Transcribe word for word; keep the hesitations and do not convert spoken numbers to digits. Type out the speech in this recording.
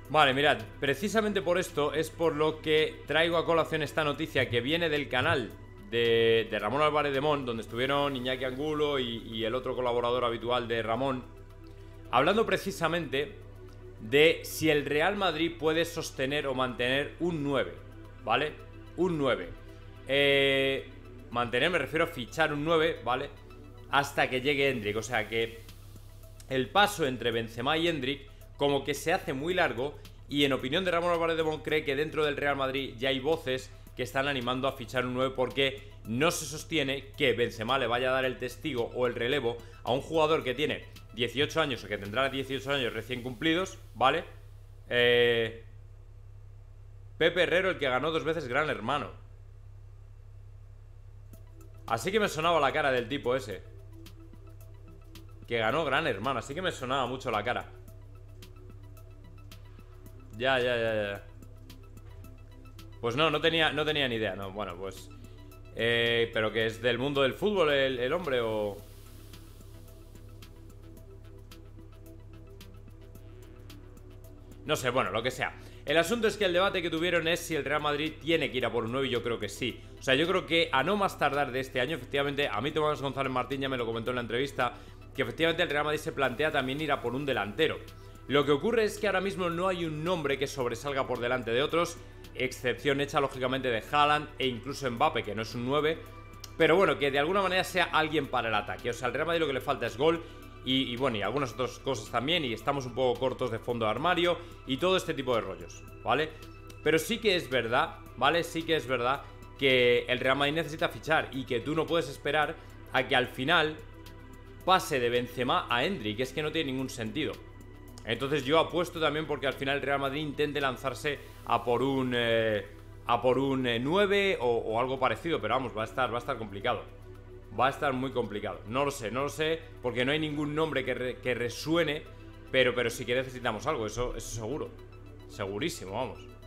Vale, mirad, precisamente por esto es por lo que traigo a colación esta noticia que viene del canal de, de Ramón Álvarez de Mon, donde estuvieron Iñaki Angulo y, y el otro colaborador habitual de Ramón, hablando precisamente de si el Real Madrid puede sostener o mantener un nueve, ¿vale? Un nueve. Eh, mantener, me refiero a fichar un nueve, ¿vale? Hasta que llegue Endrick, o sea que el paso entre Benzema y Endrick como que se hace muy largo, y en opinión de Ramón Álvarez de Mon cree que dentro del Real Madrid ya hay voces que están animando a fichar un nueve porque no se sostiene que Benzema le vaya a dar el testigo o el relevo a un jugador que tiene dieciocho años o que tendrá dieciocho años recién cumplidos, ¿vale? Eh... Pepe Herrero, el que ganó dos veces Gran Hermano. Así que me sonaba la cara del tipo ese, que ganó Gran Hermano, así que me sonaba mucho la cara. Ya, ya, ya, ya. Pues no, no tenía, no tenía ni idea, no, bueno, pues eh, pero que es del mundo del fútbol el, el hombre o... No sé, bueno, lo que sea. El asunto es que el debate que tuvieron es si el Real Madrid tiene que ir a por un nueve, y yo creo que sí. O sea, yo creo que a no más tardar de este año, efectivamente, a mí Tomás González Martín ya me lo comentó en la entrevista, que efectivamente el Real Madrid se plantea también ir a por un delantero. Lo que ocurre es que ahora mismo no hay un nombre que sobresalga por delante de otros, excepción hecha lógicamente de Haaland e incluso Mbappé, que no es un nueve, pero bueno, que de alguna manera sea alguien para el ataque. O sea, al Real Madrid lo que le falta es gol y, y bueno, y algunas otras cosas también, y estamos un poco cortos de fondo de armario y todo este tipo de rollos, ¿vale? Pero sí que es verdad, ¿vale? Sí que es verdad que el Real Madrid necesita fichar y que tú no puedes esperar a que al final pase de Benzema a Endrick, es que no tiene ningún sentido. Entonces yo apuesto también porque al final el Real Madrid intente lanzarse a por un eh, a por un eh, nueve o, o algo parecido, pero vamos, va a estar va a estar complicado. Va a estar muy complicado. No lo sé, no lo sé, porque no hay ningún nombre que, re, que resuene, pero, pero sí que necesitamos algo, eso, eso seguro. Segurísimo, vamos.